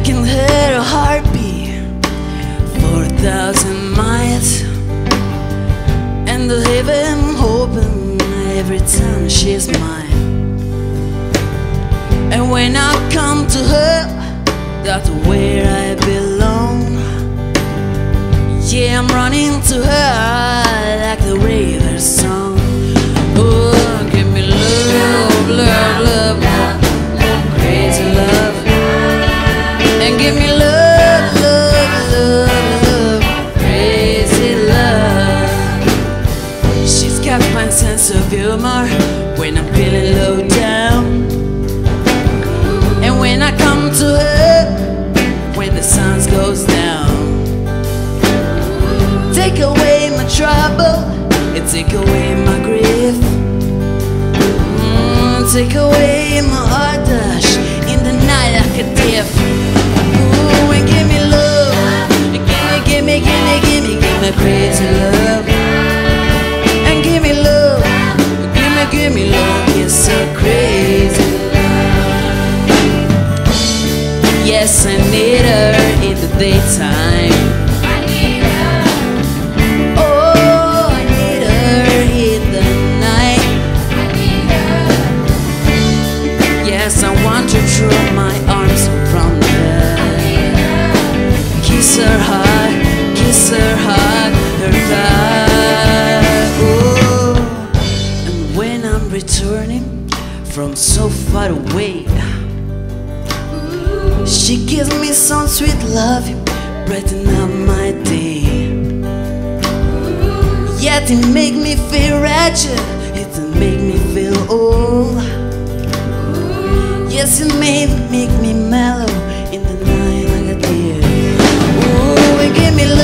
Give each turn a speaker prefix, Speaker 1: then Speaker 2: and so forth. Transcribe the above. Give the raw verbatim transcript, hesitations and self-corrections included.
Speaker 1: can hear her heartbeat for a thousand miles, and the heaven open every time she's mine. And when I come to her, that's where I belong. Yeah, I'm running to her like the river song. Oh, give me love, love, love, love, crazy love. And give me love, love, love, love, crazy love. She's got my sense of humor when I'm feeling low down. And when I come to her, when the sun goes down, take away my trouble, and take away my grief, mm, take away my heart dash in the night like a thief. Ooh, and give me love, and give me, give me, give me, give me, give me crazy love. And give me love, give me, give me love, it's so crazy love. Yes, I need her in the daytime. I want to throw my arms around her, kiss her hard, kiss her hard, her back. Oh, and when I'm returning from so far away, she gives me some sweet love, brighten up my day. Yet it make me feel wretched, it make me feel old. Yes, it may make me mellow in the night like a deer. Ooh, and give me love.